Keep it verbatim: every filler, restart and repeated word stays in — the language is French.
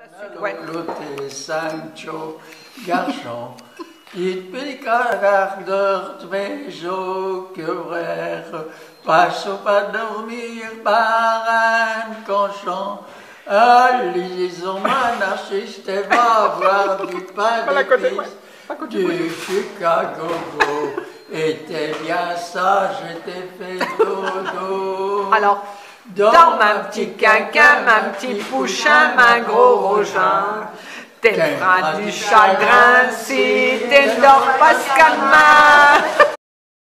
Ouais. L'autre Sancho, garçon, il pique un quart d'heure de maison que frère, passe pas dormir par un conchon. Allez, mon anarchiste va voir du pain d'épices du Chicago. Était bien sage, j'étais fait dodo. Alors, dans ma petit quinquin, ma petit pouchin, ma gros rogin, t'es du chagrin si t'es dans Pascal Main.